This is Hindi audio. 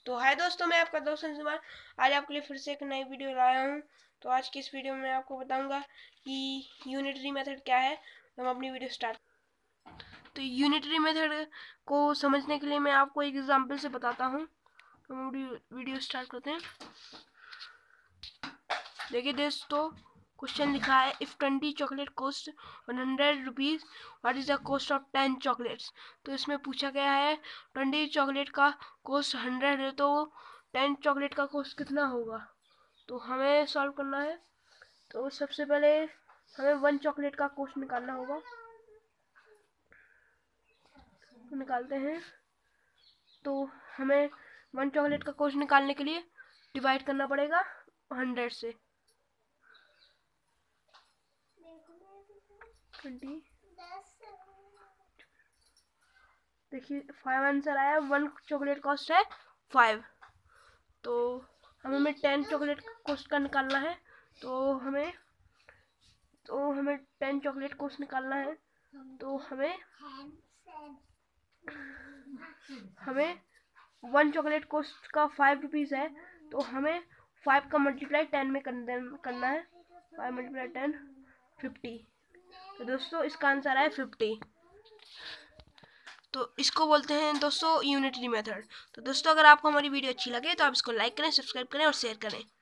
तो हाय दोस्तों, मैं आपका दोस्त संजुमान आज आपके लिए फिर से एक नई वीडियो लाया हूँ। तो आज की इस वीडियो में मैं आपको बताऊंगा कि यूनिटरी मेथड क्या है। तो हम अपनी वीडियो स्टार्ट। तो यूनिटरी मेथड को समझने के लिए मैं आपको एक एग्जांपल से बताता हूँ। तो हम वीडियो स्टार्ट करते हैं। देखिए दोस्तों, क्वेश्चन लिखा है if 20 chocolate cost 100 rupees, what is the cost of 10 chocolates. तो इसमें पूछा गया है 20 चॉकलेट का कॉस्ट 100 है, तो 10 चॉकलेट का कॉस्ट कितना होगा। तो हमें सॉल्व करना है। तो सबसे पहले हमें 1 चॉकलेट का कॉस्ट निकालना होगा। तो निकालते हैं। तो हमें 1 चॉकलेट का कॉस्ट निकालने के लिए डिवाइड करना पड़ेगा 100 से। 20 देखिए 5 आंसर आया। 1 चॉकलेट कॉस्ट है 5। तो हमें 10 चॉकलेट कॉस्ट का निकालना है। तो हमें 10 चॉकलेट कॉस्ट निकालना है। तो हमें 1 चॉकलेट कॉस्ट का 5 रुपीज़ है। तो हमें 5 का मल्टीप्लाई 10 में करना है। 5 मल्टीप्लाई 10 50। तो दोस्तों इसका आंसर है 50। तो इसको बोलते हैं दोस्तों यूनिटरी मेथड। तो दोस्तों अगर आपको हमारी वीडियो अच्छी लगे तो आप इसको लाइक करें, सब्सक्राइब करें और शेयर करें।